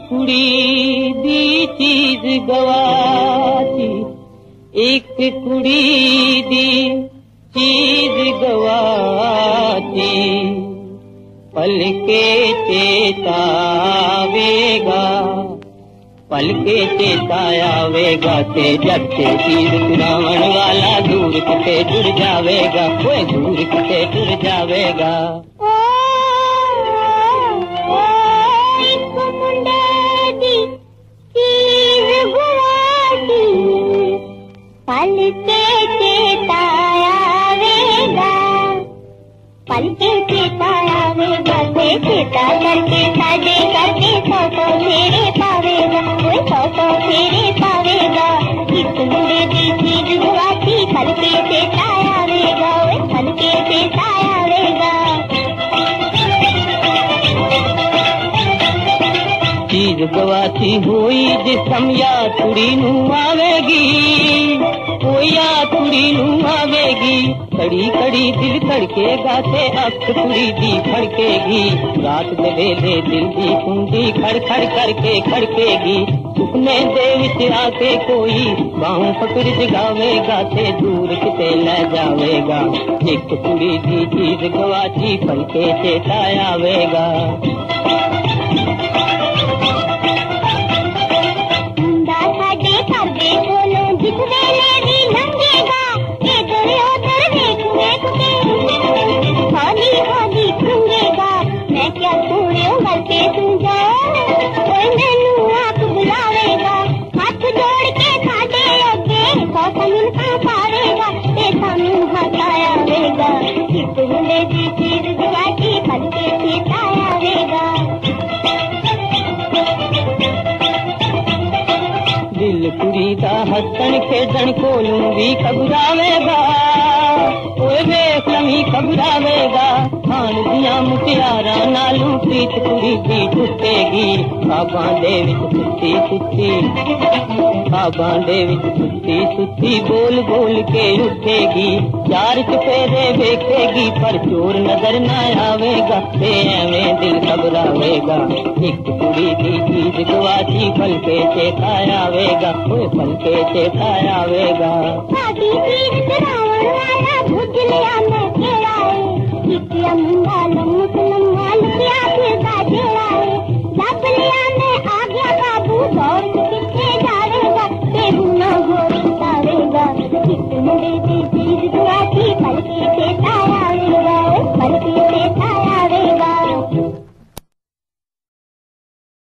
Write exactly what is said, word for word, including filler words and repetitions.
कुड़ी दी चीज गवाची, एक कुड़ी दी चीज गवाची, पल के चेतावेगा, पल के चेतायावेगा ते जब से तीर चुरावन वाला दूर किते जुड़ जावेगा, कोई दूर किते जुड़ जावेगा। पल के चेतायावेगा, पल के चेतायावेगा, से चेता करके साजे करके सौ सौ फेरे पावेगा, कोई सौ सौ फेरे पावेगा। इस मुंडे की चीज गुवाची, पल के चेतायावेगा, पल के चेतायावेगा। चीज गवाची हुई जिसम या कुड़ी नू आवेगी, ओ या कुड़ी नू आवेगी, कड़ी कड़ी दिल धड़केगा ते अख कुड़ी दी फड़केगी, रात दे वेले दिल दी कुंडी खड़ खड़ करके खड़केगी, सुपने दे विच आके कोई बाहों पकड़ जगावेगा ते दूर किते ले जावेगा। एक कुड़ी दी चीज गवाची, पल के चेतायावेगा। दिल कुड़ी दा हसन खेडन कोलू भी खबरावेगा, ओए वेख लमी खबरावेगा, खान दिया मुटियारा नालू प्रीत कुड़ी दी टुटेगी, खाबां दे विच सुत्ती सुत्ती, खाबां दे विच सुत्ती सुत्ती बोल बोल के उठेगी, चार चफेरे वेखेगी पर चोर नजर न आवेगा, ते एवें दिल घबरावेगा। एक कुड़ी दी चीज गवाची, पल के चेतायावेगा, ओए पल के चेतायावेगा। साडी चीज चुरावन वाला भुज लिया।